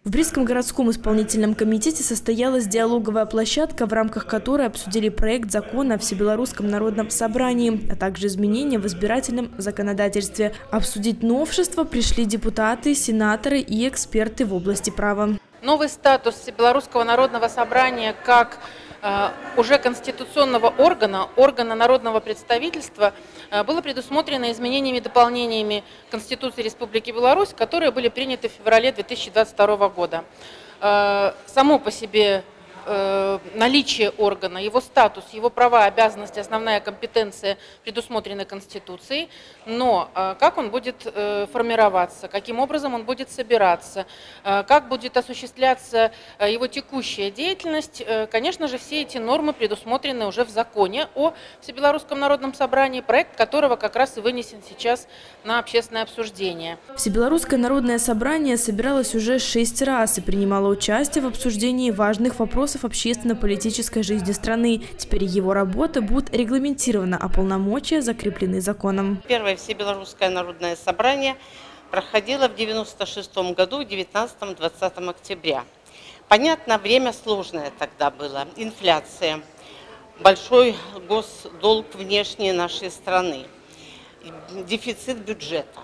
В Брестском городском исполнительном комитете состоялась диалоговая площадка, в рамках которой обсудили проект закона о Всебелорусском народном собрании, а также изменения в избирательном законодательстве. Обсудить новшества пришли депутаты, сенаторы и эксперты в области права. Новый статус Всебелорусского народного собрания как уже конституционного органа народного представительства было предусмотрено изменениями и дополнениями Конституции Республики Беларусь, которые были приняты в феврале 2022 года. Само по себе наличие органа, его статус, его права, обязанности, основная компетенция предусмотрены Конституцией, но как он будет формироваться, каким образом он будет собираться, как будет осуществляться его текущая деятельность, конечно же, все эти нормы предусмотрены уже в законе о Всебелорусском народном собрании, проект которого как раз и вынесен сейчас на общественное обсуждение. Всебелорусское народное собрание собиралось уже 6 раз и принимало участие в обсуждении важных вопросов общественно-политической жизни страны. Теперь его работа будет регламентирована, а полномочия закреплены законом. Первое Всебелорусское народное собрание проходило в 1996 году, 19-20 октября. Понятно, время сложное тогда было. Инфляция, большой госдолг внешний нашей страны, дефицит бюджета.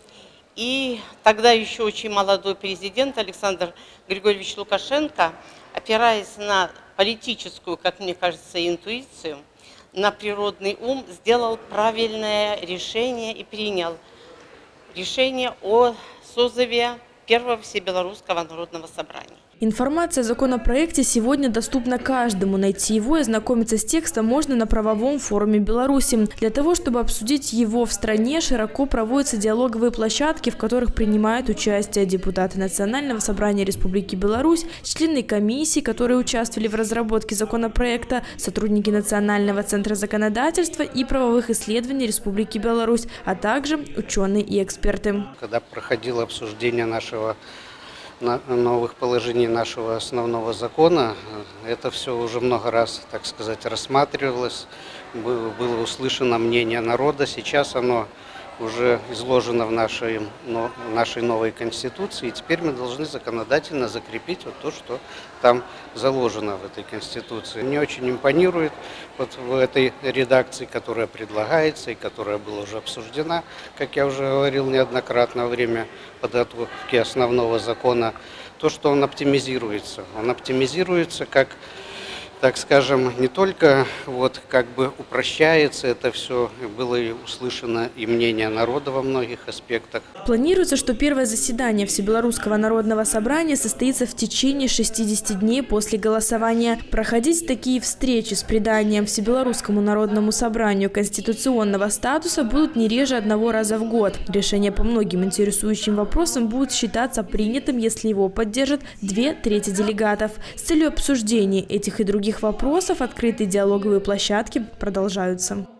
И тогда еще очень молодой президент Александр Григорьевич Лукашенко, опираясь на политическую, как мне кажется, интуицию, на природный ум, сделал правильное решение и принял решение о созыве Первого Всебелорусского народного собрания. Информация о законопроекте сегодня доступна каждому. Найти его и ознакомиться с текстом можно на правовом форуме Беларуси. Для того, чтобы обсудить его в стране, широко проводятся диалоговые площадки, в которых принимают участие депутаты Национального собрания Республики Беларусь, члены комиссий, которые участвовали в разработке законопроекта, сотрудники Национального центра законодательства и правовых исследований Республики Беларусь, а также ученые и эксперты. Когда проходило обсуждение новых положений нашего основного закона, это все уже много раз, так сказать, рассматривалось, было услышано мнение народа. Сейчас оно уже изложено в нашей новой Конституции, и теперь мы должны законодательно закрепить вот то, что там заложено в этой Конституции. Мне очень импонирует вот в этой редакции, которая предлагается и которая была уже обсуждена, как я уже говорил неоднократно во время подготовки основного закона, то, что он оптимизируется. Он оптимизируется как, так скажем, не только вот как бы упрощается это все, было и услышано и мнение народа во многих аспектах. Планируется, что первое заседание Всебелорусского народного собрания состоится в течение 60 дней после голосования. Проходить такие встречи с приданием Всебелорусскому народному собранию конституционного статуса будут не реже 1 раза в год. Решение по многим интересующим вопросам будет считаться принятым, если его поддержат 2/3 делегатов. С целью обсуждения этих и других вопросов открытые диалоговые площадки продолжаются.